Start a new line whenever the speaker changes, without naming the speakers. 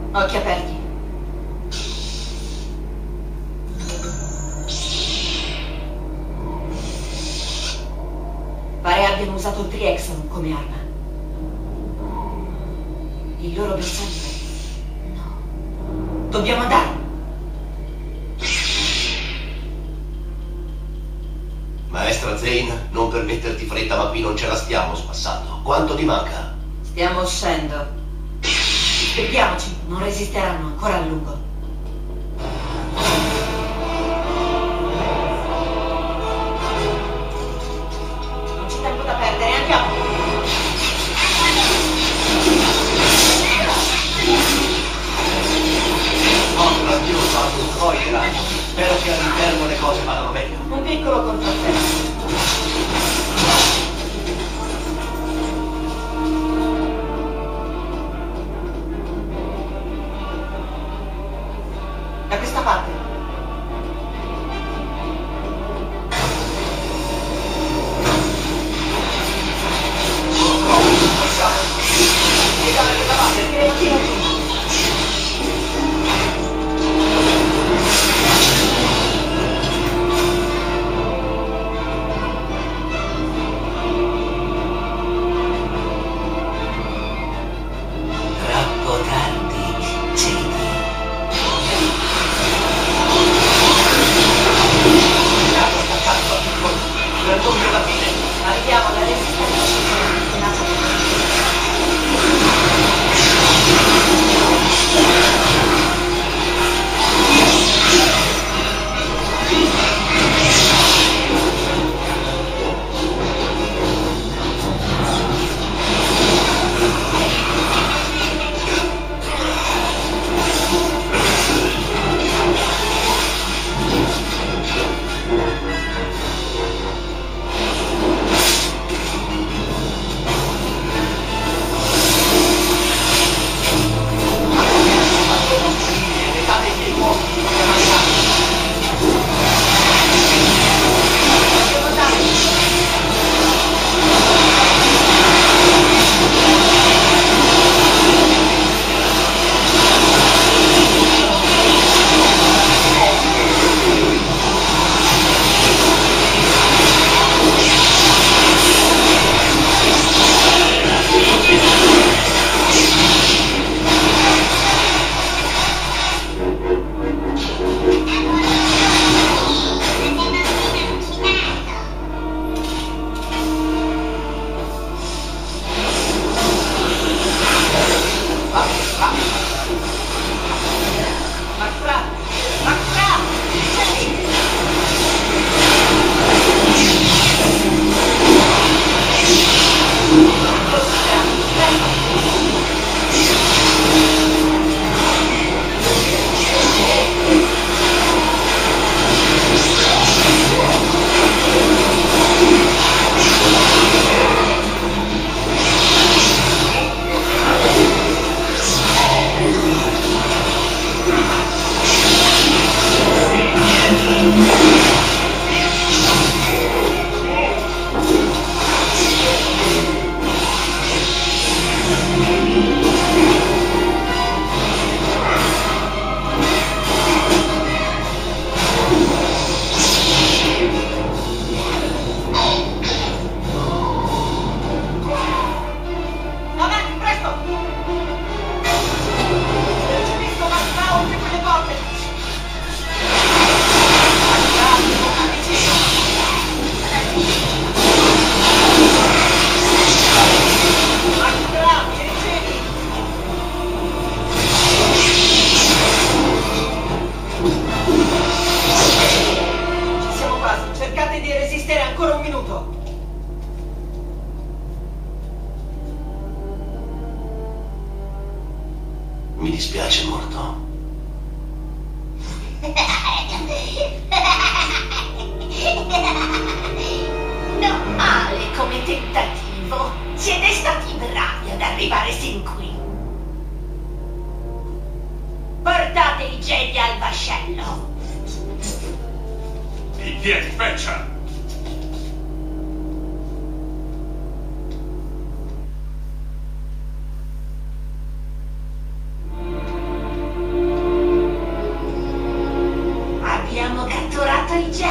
Occhi aperti. Pare abbiano usato il Triexon come arma. Il loro bersaglio è... No. Dobbiamo andare.
Maestra Zane, non per metterti fretta, ma qui non ce la stiamo spassando. Quanto ti manca?
Stiamo uscendo. Aspettiamoci, non resisteranno ancora a lungo. Non c'è tempo da perdere, andiamo!
Oh, grandioso, hanno un cogliera. Spero che all'interno le cose vadano meglio.
Un piccolo contrattempo. Da questa parte. Piegare da parte, piegare.
Troppo tardi, Jedi. Raggiunge la fine.
Arriviamo alla resistenza.
Mi dispiace molto.
Non male come tentativo. Siete stati bravi ad arrivare sin qui. Portate i Jedi al vascello.
In piedi, feccia!
intelligente.